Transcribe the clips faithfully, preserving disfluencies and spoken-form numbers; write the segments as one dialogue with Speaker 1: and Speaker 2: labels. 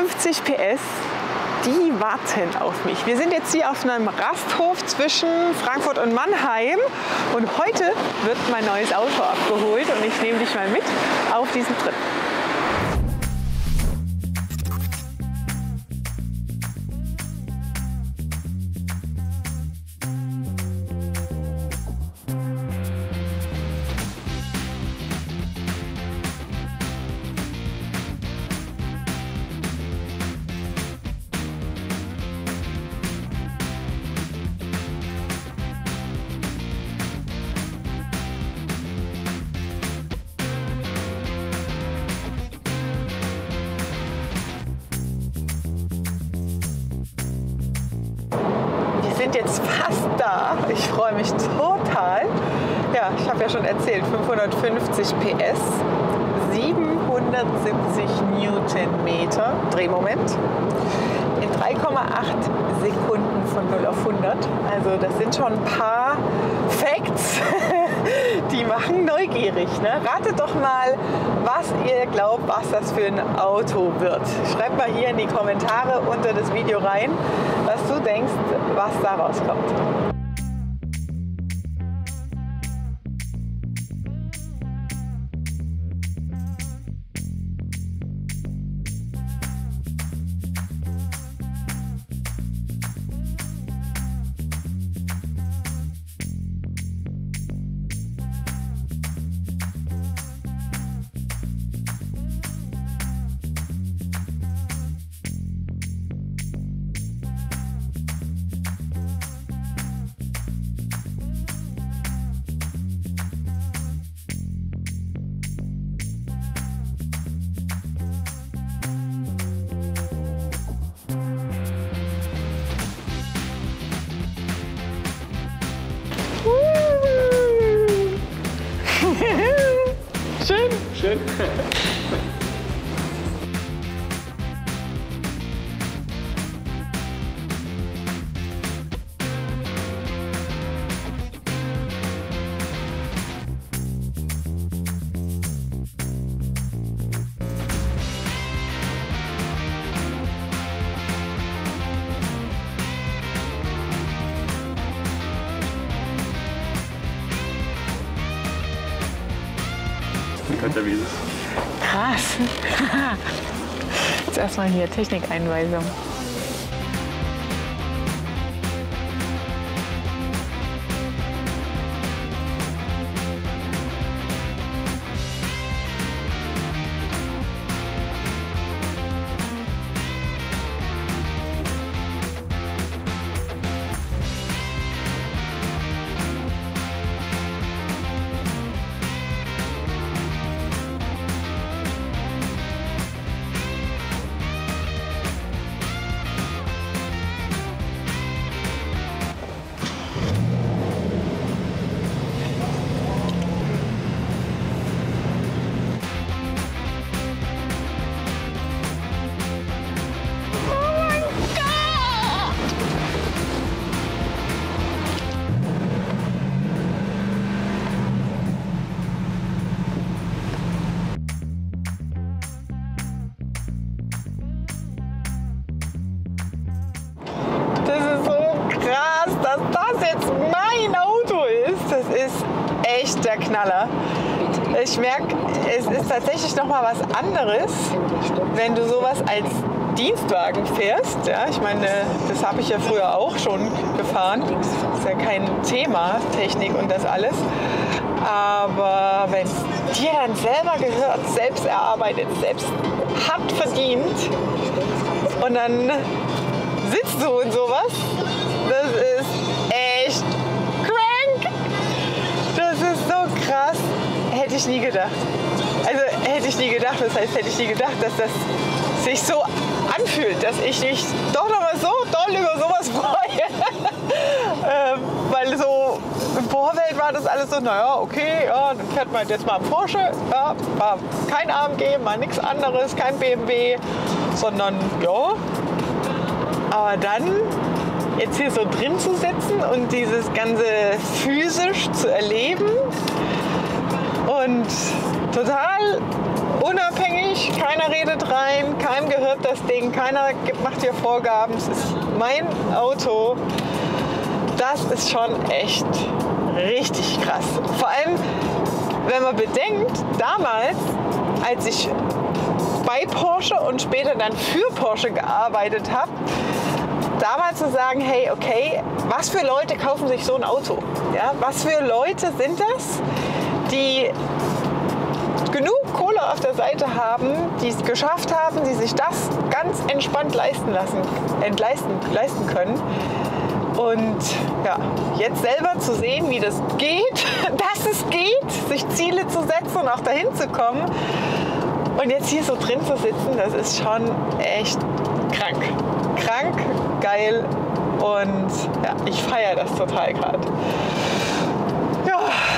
Speaker 1: fünfundfünfzig P S, die warten auf mich. Wir sind jetzt hier auf einem Rasthof zwischen Frankfurt und Mannheim und heute wird mein neues Auto abgeholt und ich nehme dich mal mit auf diesen Trip. Wir sind jetzt fast da. Ich freue mich total. Ja, ich habe ja schon erzählt, fünfhundertfünfzig P S, siebenhundertsiebzig Newtonmeter Drehmoment in drei Komma acht Sekunden von null auf hundert. Also das sind schon ein paar Facts, die machen neugierig. Ne? Ratet doch mal, was ihr glaubt, was das für ein Auto wird. Schreibt mal hier in die Kommentare unter das Video rein, was du denkst, was da rauskommt. Schön.
Speaker 2: Schön.
Speaker 1: Krass. Jetzt erstmal hier Technikeinweisung. Der Knaller. Ich merke, es ist tatsächlich noch mal was anderes, wenn du sowas als Dienstwagen fährst. Ja, ich meine, das habe ich ja früher auch schon gefahren. Das ist ja kein Thema, Technik und das alles. Aber wenn es dir dann selber gehört, selbst erarbeitet, selbst hart verdient und dann sitzt du in sowas, das ist echt crank. Das ist so krass. Hätte ich nie gedacht. Also hätte ich nie gedacht, das heißt, hätte ich nie gedacht, dass das sich so anfühlt, dass ich mich doch noch mal so doll über sowas freue. ähm, weil so im Vorfeld war das alles so, naja, okay, ja, dann fährt man jetzt mal am Porsche, ja, war kein A M G, mal nichts anderes, kein B M W, sondern ja. Aber dann jetzt hier so drin zu sitzen und dieses Ganze physisch zu erleben und total unabhängig, keiner redet rein, keinem gehört das Ding, keiner gibt, macht dir Vorgaben. Es ist mein Auto. Das ist schon echt richtig krass. Vor allem, wenn man bedenkt, damals, als ich bei Porsche und später dann für Porsche gearbeitet habe, damals zu sagen, hey, okay, was für Leute kaufen sich so ein Auto? Ja, was für Leute sind das, die genug Kohle auf der Seite haben, die es geschafft haben, die sich das ganz entspannt leisten lassen, entleisten, leisten können. Und ja, jetzt selber zu sehen, wie das geht, dass es geht, sich Ziele zu setzen und auch dahin zu kommen. Und jetzt hier so drin zu sitzen, das ist schon echt krank. Krank, geil und ja, ich feiere das total gerade. Ja.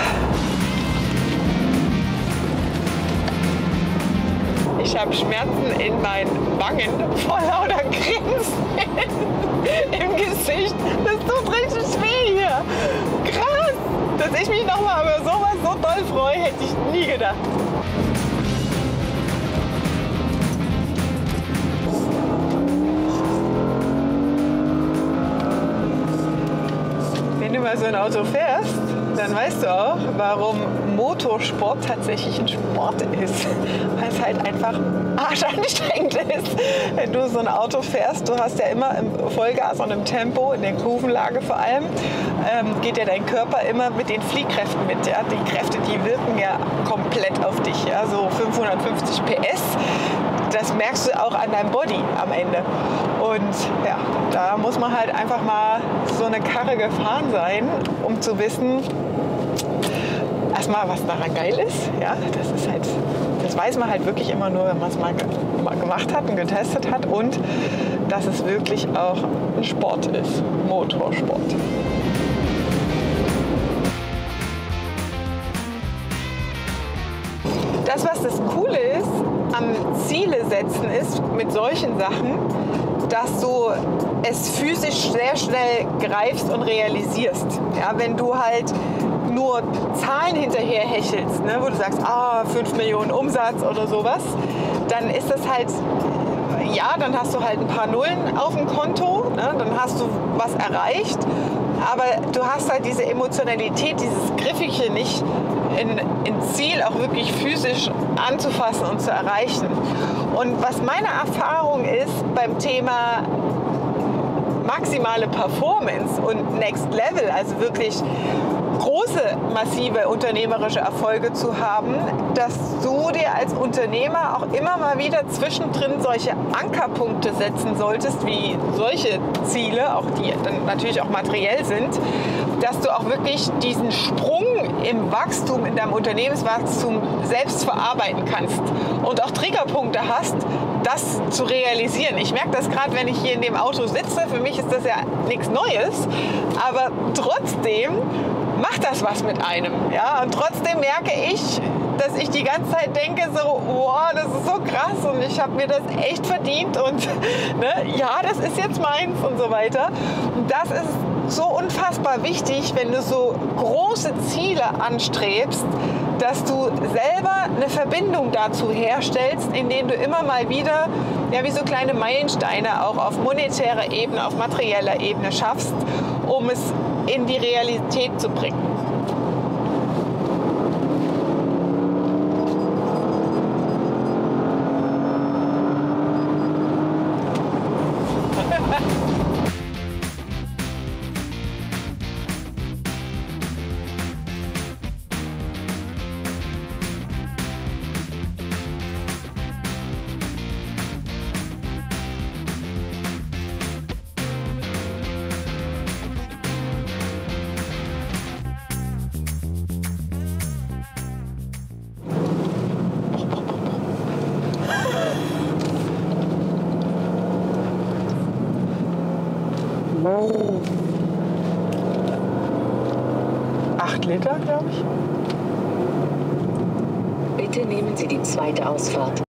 Speaker 1: Ich habe Schmerzen in meinen Wangen vor lauter Grinsen im Gesicht. Das tut richtig weh hier. Krass, dass ich mich nochmal über sowas so doll freue, hätte ich nie gedacht. Wenn du mal so ein Auto fährst, dann weißt du auch, warum Motorsport tatsächlich ein Sport ist. Weil es halt einfach arschanstrengend ist. Wenn du so ein Auto fährst, du hast ja immer im Vollgas und im Tempo, in der Kurvenlage vor allem, ähm, geht ja dein Körper immer mit den Fliehkräften mit. Ja? Die Kräfte, die wirken ja komplett auf dich. Ja? So fünfhundertfünfzig P S. Das merkst du auch an deinem Body am Ende. Und ja, da muss man halt einfach mal so eine Karre gefahren sein, um zu wissen, erstmal, was daran geil ist. Ja, das ist halt, das weiß man halt wirklich immer nur, wenn man es mal, mal gemacht hat und getestet hat. Und dass es wirklich auch ein Sport ist, Motorsport. Das, was das Coole ist am Ziele setzen, ist mit solchen Sachen, dass du es physisch sehr schnell greifst und realisierst. Ja, wenn du halt nur Zahlen hinterher hechelst, ne, wo du sagst, ah, fünf Millionen Umsatz oder sowas, dann ist das halt, ja, dann hast du halt ein paar Nullen auf dem Konto, ne, dann hast du was erreicht, aber du hast halt diese Emotionalität, dieses Griffige nicht, in, in Ziel auch wirklich physisch anzufassen und zu erreichen. Und was meine Erfahrung ist beim Thema maximale Performance und Next Level, also wirklich große, massive unternehmerische Erfolge zu haben, dass du dir als Unternehmer auch immer mal wieder zwischendrin solche Ankerpunkte setzen solltest, wie solche Ziele, auch die dann natürlich auch materiell sind, dass du auch wirklich diesen Sprung im Wachstum, in deinem Unternehmenswachstum selbst verarbeiten kannst und auch Triggerpunkte hast, das zu realisieren. Ich merke das gerade, wenn ich hier in dem Auto sitze, für mich ist das ja nichts Neues, aber trotzdem macht das was mit einem. Ja? Und trotzdem merke ich, dass ich die ganze Zeit denke, so, wow, das ist so krass und ich habe mir das echt verdient und ne, ja, das ist jetzt meins und so weiter. Und das ist so unfassbar wichtig, wenn du so große Ziele anstrebst, dass du selber eine Verbindung dazu herstellst, indem du immer mal wieder, ja, wie so kleine Meilensteine auch auf monetärer Ebene, auf materieller Ebene schaffst, um es in die Realität zu bringen. Acht Liter, glaube ich.
Speaker 2: Bitte nehmen Sie die zweite Ausfahrt.